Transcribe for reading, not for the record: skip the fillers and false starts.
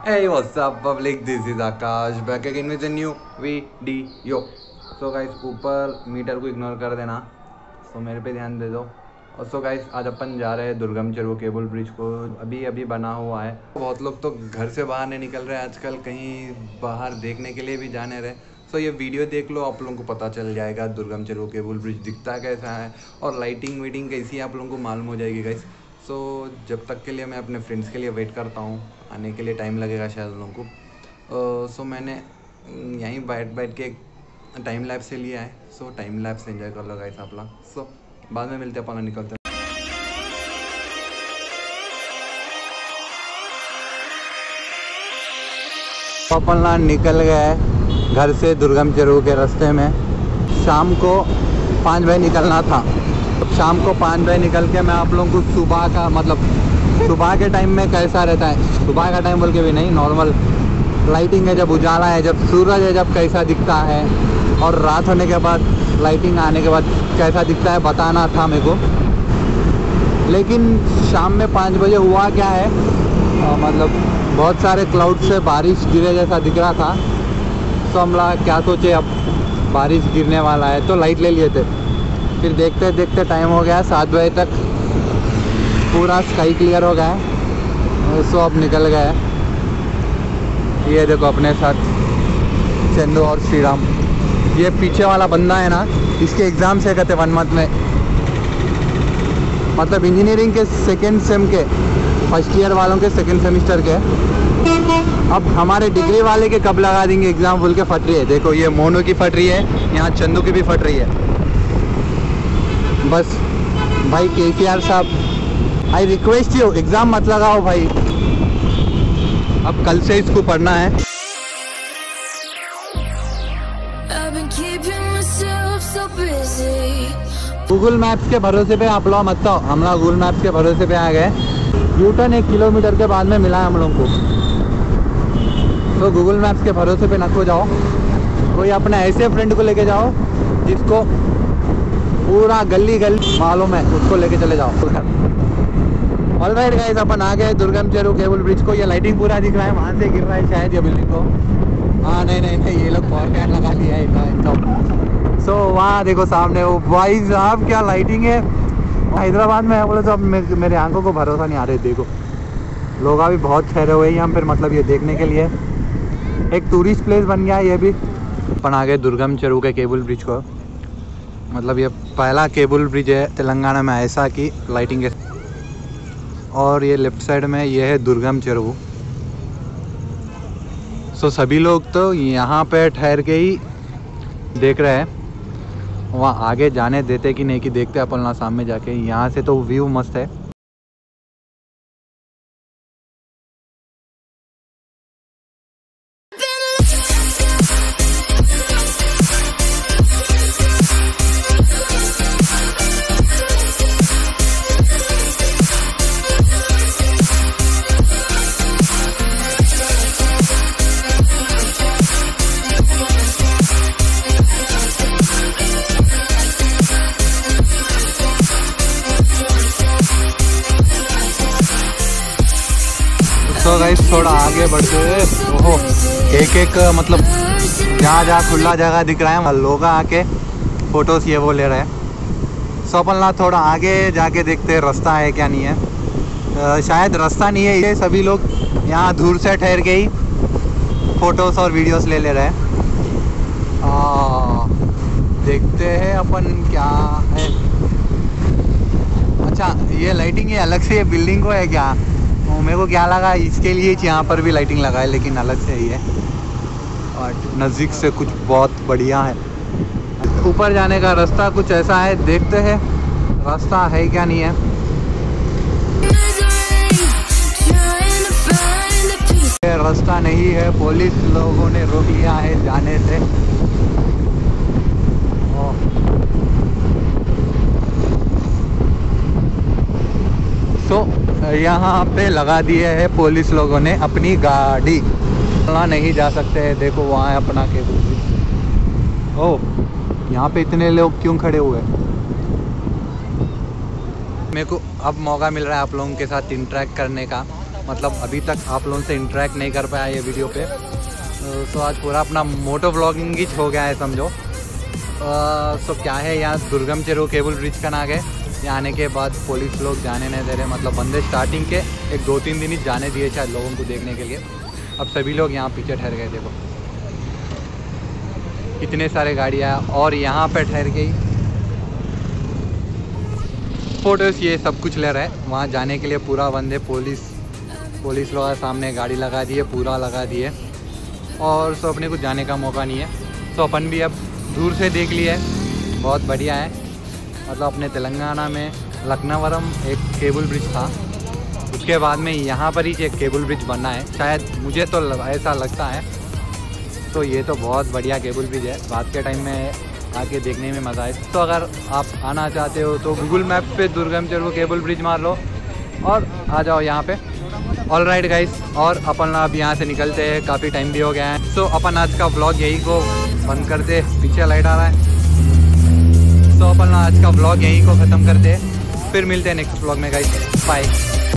Hey, what's up public? This is Akash back again with a new video. So guys, ऊपर meter को ignore कर देना, so मेरे पे ध्यान दे दो। और so guys, आज अपन जा रहे हैं दुर्गम चेरू केबल ब्रिज को। अभी अभी बना हुआ है। बहुत लोग तो घर से बाहर नहीं निकल रहे हैं आजकल, कहीं बाहर देखने के लिए भी जाने रहे। सो ये वीडियो देख लो, आप लोगों को पता चल जाएगा दुर्गम चेरू केबल ब्रिज दिखता कैसा है और लाइटिंग वीटिंग कैसी है, आप लोगों को मालूम हो जाएगी गाइस। सो जब तक के लिए मैं अपने फ्रेंड्स के लिए वेट करता हूँ, आने के लिए टाइम लगेगा शायद उन लोगों को। सो मैंने यहीं बैठ के टाइम लैब से लिया है। सो टाइम लैब से एंजॉय कर लो गाइस आप लोग। सो बाद में मिलते हैं, अपन निकलते हैं। अपन निकल गए घर से दुर्गम चेरू के रास्ते में। शाम को 5 बजे निकलना था। शाम को 5 बजे निकल के मैं आप लोगों को सुबह का सुबह के टाइम में कैसा रहता है, सुबह का टाइम बोल के भी नहीं, नॉर्मल लाइटिंग है जब उजाला है, जब सूरज है, जब कैसा दिखता है, और रात होने के बाद लाइटिंग आने के बाद कैसा दिखता है बताना था मेरे को। लेकिन शाम में 5 बजे हुआ क्या है, बहुत सारे क्लाउड से बारिश गिरे जैसा दिख रहा था। तो हम लोग क्या सोचे, अब बारिश गिरने वाला है तो लाइट ले लिए थे। फिर देखते देखते टाइम हो गया 7 बजे तक, पूरा स्काई क्लियर हो गया। सो अब निकल गए। ये देखो अपने साथ चंदू और श्री राम। ये पीछे वाला बंदा है ना, इसके एग्ज़ाम से कहते 1 मंथ में, मतलब इंजीनियरिंग के सेकेंड सेम के, फर्स्ट ईयर वालों के सेकेंड सेमिस्टर के। अब हमारे डिग्री वाले के कब लगा देंगे एग्ज़ाम बोल के फट रही है। देखो ये मोनू की फट रही है, यहाँ चंदू की भी फट रही है। बस भाई केसीआर साहब, आई रिक्वेस्ट यू एग्ज़ाम मत लगाओ भाई, अब कल से इसको पढ़ना है। गूगल मैप्स के भरोसे पे आप लोग मत आओ, हम लोग गूगल मैप्स के भरोसे पे आ गए। यूटर्न 1 किलोमीटर के बाद में मिला है हम लोग को। तो गूगल मैप्स के भरोसे पे न खो जाओ, कोई अपने ऐसे फ्रेंड को लेके जाओ जिसको पूरा गली मालूम है, उसको लेके चले जाओ। ऑलराइट गाइस, अपन आ गए दुर्गम चेरू केबल ब्रिज को। ये लाइटिंग पूरा दिख रहा है, वहाँ से गिर रहा है शायद ये बिल्डिंग को। हाँ नहीं, ये लोग फॉरकास्ट लगा लिया है एकदम। सो वहाँ देखो सामने वो, भाई साहब क्या लाइटिंग है। हैदराबाद में है बोले तो अब मेरे आंखों को भरोसा नहीं आ रहे। देखो लोग अभी बहुत ठहरे हुए हैं यहाँ पर, मतलब ये देखने के लिए एक टूरिस्ट प्लेस बन गया है ये भी। अपन आ गए दुर्गम चेरू के केबल ब्रिज को। मतलब ये पहला केबल ब्रिज है तेलंगाना में ऐसा कि लाइटिंग है। और ये लेफ्ट साइड में ये है दुर्गम चेरू। सो सभी लोग तो यहाँ पे ठहर के ही देख रहे हैं, वहाँ आगे जाने देते कि नहीं कि देखते अपन ना सामने जाके। यहाँ से तो व्यू मस्त है। तो गाइस थोड़ा आगे बढ़ते हुए, ओहो एक मतलब जहाँ खुला जगह दिख रहा है, लोग आके फोटोस ये वो ले रहे हैं। सो अपन ला थोड़ा आगे जाके देखते हैं रास्ता है क्या नहीं है। शायद रास्ता नहीं है, ये सभी लोग यहाँ दूर से ठहर के ही फोटोस और वीडियोस ले रहे हैं। देखते हैं अपन क्या है। अच्छा ये लाइटिंग ये अलग से ये बिल्डिंग को है क्या, मेरे को क्या लगा इसके लिए यहाँ पर भी लाइटिंग लगा है, लेकिन अलग से ही है और नज़दीक से कुछ बहुत बढ़िया है। ऊपर जाने का रास्ता कुछ ऐसा है, देखते हैं रास्ता है क्या नहीं है। रास्ता नहीं है, पुलिस लोगों ने रोक लिया है जाने से। तो यहाँ पे लगा दिए है पुलिस लोगों ने अपनी गाड़ी, नहीं जा सकते हैं। देखो वहाँ है अपना केबल ब्रिज। ओह यहाँ पे इतने लोग क्यों खड़े हुए। मेरे को अब मौका मिल रहा है आप लोगों के साथ इंटरेक्ट करने का। मतलब अभी तक आप लोगों से इंटरेक्ट नहीं कर पाया ये वीडियो पे। तो आज पूरा अपना मोटो व्लॉगिंग ही हो गया है समझो। सो क्या है, यहाँ दुर्गम चेरू केबल ब्रिज का नाग है। यहाँ आने के बाद पुलिस लोग जाने नहीं दे रहे, मतलब बंदे स्टार्टिंग के 1-2-3 दिन ही जाने दिए शायद लोगों को देखने के लिए। अब सभी लोग यहाँ पीछे ठहर गए। देखो इतने सारे गाड़ियाँ और यहाँ पे ठहर गई फोटोस, ये सब कुछ ले रहे हैं। वहाँ जाने के लिए पूरा बंदे पुलिस लोग सामने गाड़ी लगा दिए, पूरा लगा दिए। और सो अपने को जाने का मौका नहीं है। तो अपन भी अब दूर से देख लिए, बहुत बढ़िया है। मतलब अपने तेलंगाना में लखनवरम एक केबल ब्रिज था, उसके बाद में यहाँ पर ही एक केबल ब्रिज बनना है शायद, मुझे तो ऐसा लगता है। तो ये तो बहुत बढ़िया केबल ब्रिज है, रात के टाइम में आके देखने में मज़ा आए। तो अगर आप आना चाहते हो तो गूगल मैप पे दुर्गम चेरू केबल ब्रिज मार लो और आ जाओ यहाँ पे। ऑल राइट गाइस, और अपन अब यहाँ से निकलते हैं, काफ़ी टाइम भी हो गया है। सो अपन आज का ब्लॉग यही को बंद करते, पीछे लाइट आ रहा है। तो अपन आज का ब्लॉग यहीं को ख़त्म करते हैं, फिर मिलते हैं नेक्स्ट ब्लॉग में गाइस, बाय।